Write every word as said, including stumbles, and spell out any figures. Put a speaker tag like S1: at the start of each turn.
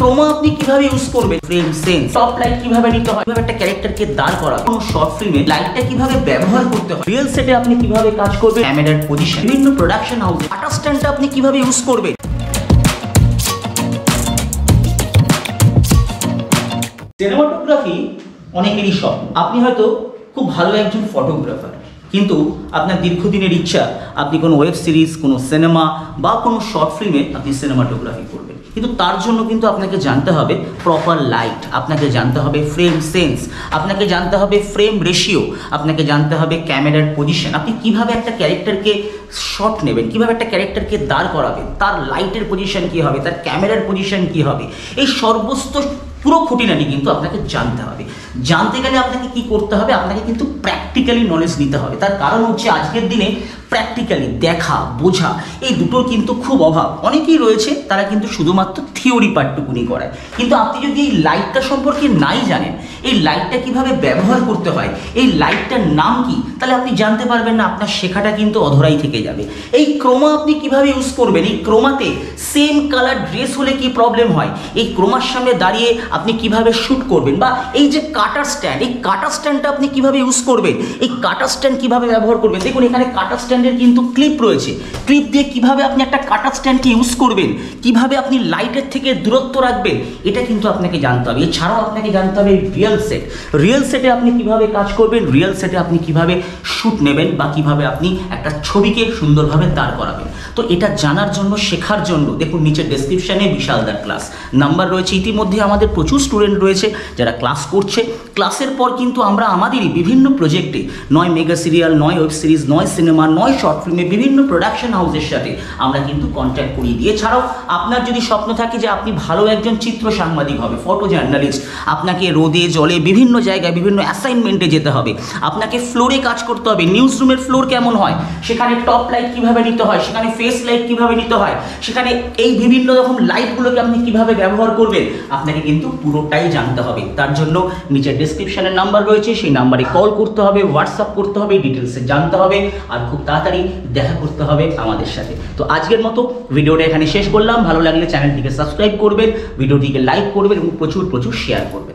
S1: Croma আপনি কিভাবে use করবেন, ফ্রেম সেন্স, টপ লাইট কিভাবে নিতে হয়, কিভাবে একটা ক্যারেক্টারকে দাঁড় করা, কোনো শর্ট ফিল্মে লাইটটা কিভাবে ব্যবহার করতে হয়, রিয়েল সেটে আপনি কিভাবে কাজ করবেন, ক্যামেরার পজিশন, বিভিন্ন প্রোডাকশন হাউসে শাটার স্ট্যান্ডটা আপনি কিভাবে ইউজ করবেন। সিনেমাটোগ্রাফি অনেকেরই স্বপ্ন। আপনি হয়তো খুব ভালো একজন ফটোগ্রাফার, কিন্তু আপনার দীর্ঘদিনের ইচ্ছা আপনি কোনো ওয়েব সিরিজ, কোনো সিনেমা বা কোনো শর্ট ফিল্মে আপনি সিনেমাটোগ্রাফি করবেন। কিন্তু তার জন্য কিন্তু আপনাকে জানতে হবে প্রপার লাইট, আপনাকে জানতে হবে ফ্রেম সেন্স, আপনাকে জানতে হবে ফ্রেম রেশিও, আপনাকে জানতে হবে ক্যামেরার পজিশন, আপনি কিভাবে একটা ক্যারেক্টারকে শট নেবেন, কিভাবে একটা ক্যারেক্টারকে দাঁড় করাবেন, তার লাইটের পজিশন কী হবে, তার ক্যামেরার পজিশন কী হবে, এই সর্বস্ত পুরো খুঁটিনাটি কিন্তু আপনাকে জানতে হবে। জানতে গেলে আপনাকে কি করতে হবে, আপনাকে কিন্তু প্র্যাকটিক্যালি নলেজ নিতে হবে। তার কারণ হচ্ছে আজকের দিনে প্র্যাকটিক্যালি দেখা বোঝা এই দুটোর কিন্তু খুব অভাব। অনেকেই রয়েছে তারা কিন্তু শুধুমাত্র থিওরি পার্টটুকুনি করায়, কিন্তু আপনি যদি এই লাইটটা সম্পর্কে নাই জানেন, এই লাইটটা কিভাবে ব্যবহার করতে হয়, এই লাইটটার নাম কি, তাহলে আপনি জানতে পারবেন না, আপনার শেখাটা কিন্তু অধরাই থেকে যাবে। এই ক্রোমা আপনি কিভাবে ইউজ করবেন, এই ক্রোমাতে সেম কালার ড্রেস হলে কি প্রবলেম হয়, এই ক্রোমার সামনে দাঁড়িয়ে আপনি কিভাবে শ্যুট করবেন, বা এই যে কাটার স্ট্যান্ড, এই কাটার স্ট্যান্ডটা আপনি কিভাবে ইউজ করবেন, এই কাটার স্ট্যান্ড কিভাবে ব্যবহার করবেন। দেখুন এখানে কাটার স্ট্যান্ডের কিন্তু ক্লিপ রয়েছে, ক্লিপ দিয়ে কিভাবে আপনি একটা কাটার স্ট্যান্ডকে ইউজ করবেন, কিভাবে আপনি লাইটের থেকে দূরত্ব রাখবেন, এটা কিন্তু আপনাকে জানতে হবে। এছাড়াও আপনাকে জানতে হবে রিয়েল সেট, রিয়েল সেটে আপনি কিভাবে কাজ করবেন, রিয়েল সেটে আপনি কিভাবে শ্যুট নেবেন, বা কিভাবে আপনি একটা ছবিকে সুন্দরভাবে দাঁড় করাবেন। তো এটা জানার জন্য, শেখার জন্য দেখুন নিচের ডেসক্রিপশানে বিশালদার ক্লাস নাম্বার রয়েছে। ইতিমধ্যে আমাদের প্রচুর স্টুডেন্ট রয়েছে যারা ক্লাস করছে। ক্লাসের পর কিন্তু আমরা আমাদেরই বিভিন্ন প্রজেক্টে, নয় মেগা সিরিয়াল, নয় ওয়েব সিরিজ, নয় সিনেমা, নয় শর্ট ফিল্মে, বিভিন্ন প্রোডাকশন হাউসের সাথে আমরা কিন্তু কন্ট্যাক্ট করিয়ে দিই। এছাড়াও আপনার যদি স্বপ্ন থাকে যে আপনি ভালো একজন চিত্র সাংবাদিক হবে, ফটো জার্নালিস্ট, আপনাকে রোদে জলে বিভিন্ন জায়গায় বিভিন্ন অ্যাসাইনমেন্টে যেতে হবে, আপনাকে ফ্লোরে কাজ করতে হবে, নিউজ রুমের ফ্লোর কেমন হয়, সেখানে টপ লাইট কীভাবে নিতে হয়, সেখানে ফেস লাইট কীভাবে নিতে হয়, সেখানে এই বিভিন্ন রকম লাইটগুলোকে আপনি কীভাবে ব্যবহার করবেন, আপনাকে কিন্তু পুরোটাই জানতে হবে। তার জন্য নিচের ডেসক্রিপশনের নাম্বার রয়েছে, সেই নাম্বারে কল করতে হবে, হোয়াটসঅ্যাপ করতে হবে, ডিটেলসে জানতে হবে, আর খুব তাড়াতাড়ি দেখা করতে হবে আমাদের সাথে। তো আজকের মতো ভিডিওটা এখানে শেষ করলাম। ভালো লাগলে চ্যানেলটিকে সাবস্ক্রাইব করবেন, ভিডিওটিকে লাইক করবেন এবং প্রচুর প্রচুর শেয়ার করবেন।